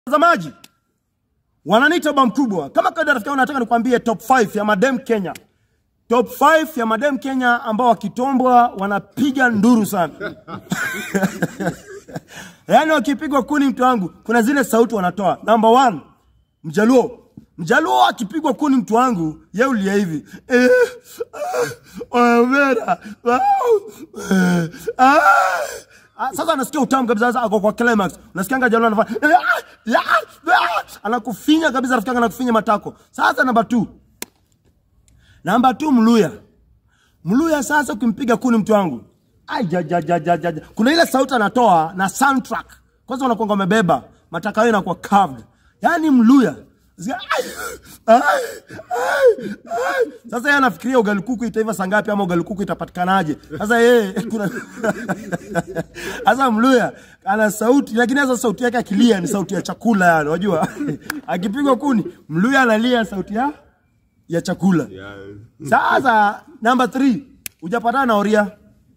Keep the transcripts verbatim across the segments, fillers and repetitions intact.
Watazamaji wananiita baba mkubwa. Kama kawaida rafiki yangu nataka nikwambie top five ya madem Kenya. Top five ya madem Kenya ambao wakitombwa wanapiga nduru sana. Yaani wakipigwa kuni mtu wangu kuna zile sauti wanatoa. Number one, Mjaluo. Mjaluo akipigwa kuni mtu wangu yeye ulia hivi. Eh, ah, mera. Ah, sasa anasikia utamu kabisa, sasa ako kwa climax. Unasikianga Jaluo anafanya anakufinya kabisa rafiki yangu, anakufinya matako. Sasa number two. Number two, Mluya. Mluya sasa ukimpiga kuni mtu wangu. Ai ja ja ja ja ja. Kuna ile sauti anatoa na soundtrack. Kwanza unakuwa umebeba, mataka yao inakuwa carved. Yaani Mluya. Ai, ai, ai. Sasa yeye anafikiria ugali kuku itaiva saa ngapi ama ugali kuku itapatikanaje. Sasa yeye kuna Sasa Mluya ana sauti, lakini sasa sauti yake akilia ni sauti ya chakula yani, unajua. Akipigwa kuni, Mluya analia sauti ya ya chakula. Sasa number three, hujapatana na Oria.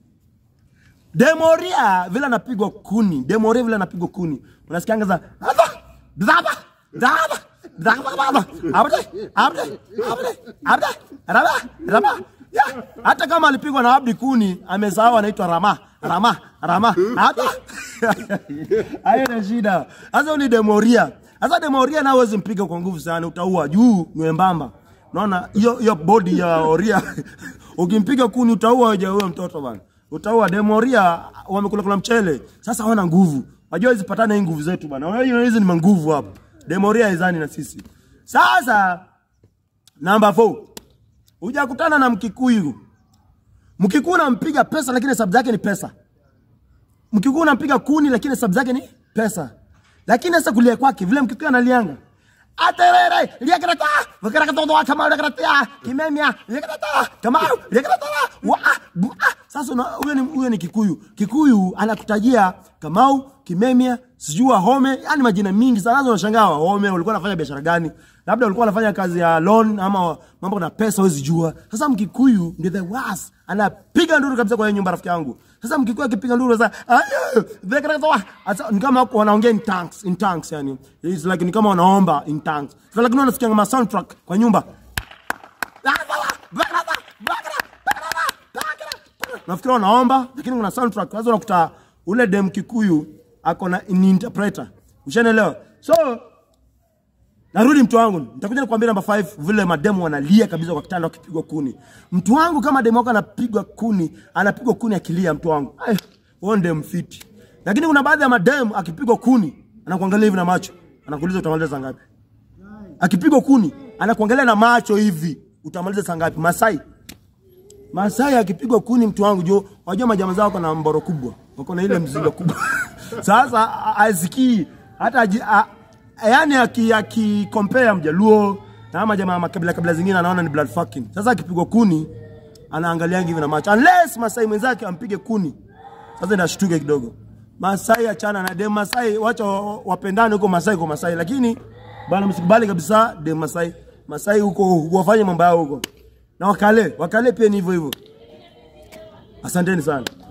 Demoria vile anapigwa kuni, Demoria vile anapigwa kuni. Unasikianga za daba daba daba daba abde abde abde abde raba raba. Ya, hata kama alipigwa na Abdi kuni, amesahau anaitwa Rama, Rama, Rama. Hata hayo ni shida. Sasa ni Demoria. Sasa Demoria na hawezi mpiga kwa nguvu sana, utaua juu mwembamba. Unaona hiyo hiyo body ya Oria. Ukimpiga kuni utaua hoja huyo mtoto bana. Utaua. Demoria wamekula kula mchele. Sasa hawana nguvu. Unajua hizi patana nguvu zetu bana. Unajua hizi ni manguvu hapo. Demoria izani na sisi. Sasa number four. Hujakutana na Mkikuyu. Mkikuyu unampiga pesa lakini hesabu zake ni pesa. Mkikuyu unampiga kuni lakini hesabu zake ni pesa. Lakini sasa kulia kwake vile Mkikuyu analianga. Aterere, liakrata, wakaratoa kama liakrata, kimemia, liakrata, kama liakrata. Wa, sasa huyo ni huyo ni Kikuyu. Kikuyu anakutajia Kamau, Kimemia, sijua Home, yani majina mingi sana. Nazo unashangaa Home walikuwa wanafanya biashara gani? Labda walikuwa wanafanya kazi ya loan ama mambo na pesa huwezi jua. Sasa Mkikuyu ndio the worst. Anapiga nduru kabisa kwa nyumba rafiki yangu. Sasa Mkikuyu akipiga nduru sasa, sasa ni kama wanaongea in tanks, in tanks yani. It's like ni kama wanaomba in tanks. Sasa lakini unasikia kama soundtrack kwa nyumba. Nafikiri wanaomba lakini kuna soundtrack. Sasa unakuta ule dem Kikuyu ako na interpreter. Ushaelewa? So narudi mtu wangu, nitakuja nikwambia number five vile mademu wanalia kabisa kwa kitanda wakipigwa kuni. Mtu wangu kama demu wako anapigwa kuni, anapigwa kuni akilia mtu wangu. Eh, wewe ndiye mfiti. Lakini kuna baadhi ya mademu akipigwa kuni, anakuangalia hivi na macho. Anakuuliza utamaliza saa ngapi? Akipigwa kuni, anakuangalia na macho hivi, utamaliza saa ngapi? Masai. Masai akipigwa kuni mtu wangu jo, wajua majamaa zao kuna mboro kubwa. Wako na ile mzigo kubwa. Sasa asikii hata yani aki aki compare Mjaluo na majamaa makabila kabila zingine anaona ni blood fucking. Sasa akipigwa kuni anaangalia hivi na macho. Unless Masai mwenzake ampige kuni. Sasa ndashtuke kidogo. Masai achana na dem Masai, wacha wapendane huko Masai kwa Masai, lakini bana msikubali kabisa dem Masai. Masai huko wafanye mambo yao huko. Na wakale, wakale pia ni hivyo hivyo. Asanteni sana.